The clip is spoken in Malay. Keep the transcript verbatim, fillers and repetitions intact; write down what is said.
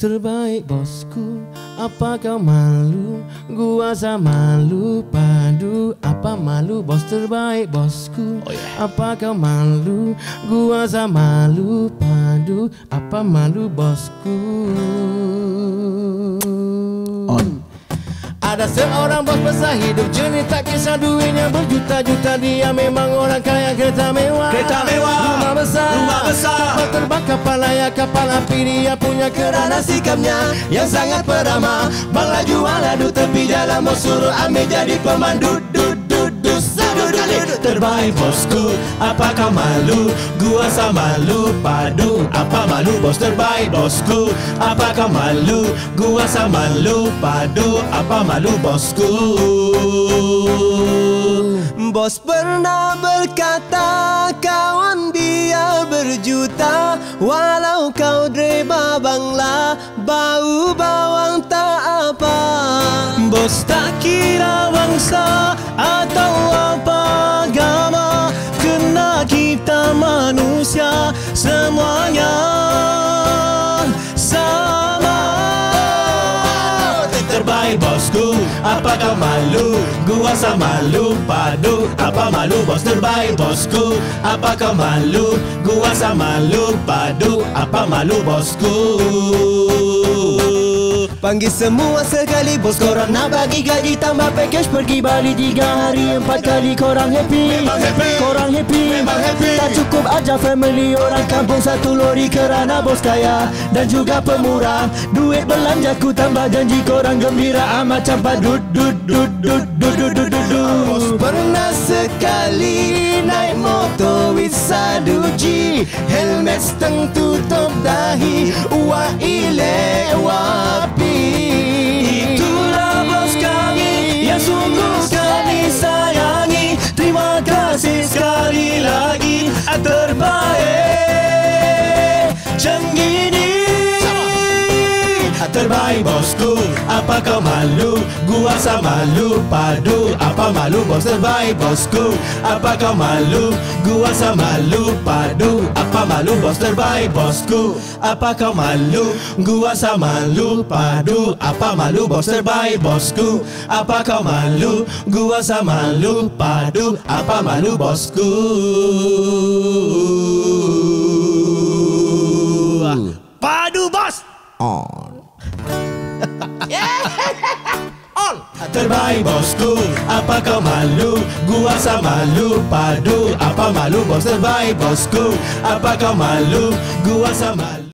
terbaik bosku, apa kau malu? Gua sama lu padu, apa malu bos terbaik bosku? Oh, yeah. Apa kau malu? Gua sama lu padu, apa malu bosku? On. Ada seorang bos besar hidup jenis tak kisah duitnya berjuta-juta. Dia memang orang kaya, kereta mewah, Kereta mewah, rumah besar, rumah besar, kapal terbang, kapal layak, kapal api. Dia punya kerana sikapnya yang sangat peramah. Bang laju aladu tepi jalan, mau suruh ambil jadi pemandu. Dududu sadudu. Terbaik bosku, apa kau malu? Gua sama lu padu, apa malu bos terbaik bosku? Apa kau malu? Gua sama lu padu, apa malu bosku? Bos pernah berkata, kawan biar berjuta, walau kau dreba bangla, bau bawang tak apa. Bos tak kira bangsa atau apa agama, kena kita manusia semuanya sama. Terbaik bosku, apa kau malu? Gua sama lu padu, apa malu bos terbaik bosku? Apa kau malu? Gua sama lu padu, apa malu bosku? Panggil semua sekali bos, korang nak bagi gaji, tambah package pergi Bali tiga hari empat kali. Korang happy? Memang happy. Korang happy? Memang happy. Tak cukup aja family orang kampung satu lori, kerana bos kaya dan juga pemurah. Duit belanjaku tambah janji, korang gembira amat campak dud dud dud dud dud dud dud dud. Bos pernah sekali naik motor wisadu G, helmet seteng tutup dahi, wah ile wapi. Itulah bos kami yang sungguh kami sayangi. Terima kasih sekali lagi, terbaik macam gini. Terbaik bosku, apa kau malu? Gua sama lu padu, apa malu bos terbaik bosku? Apa kau malu? Gua sama lu padu, apa malu bos terbaik bosku? Apa kau malu? Gua sama lu padu, apa malu bos terbaik bosku? Apa kau malu? Gua sama lu padu, apa malu bosku? Padu bos. On. On. Terbaik bosku, apa kau malu? Gua sama lu padu, apa malu bos terbaik bosku? Apa kau malu? Gua sama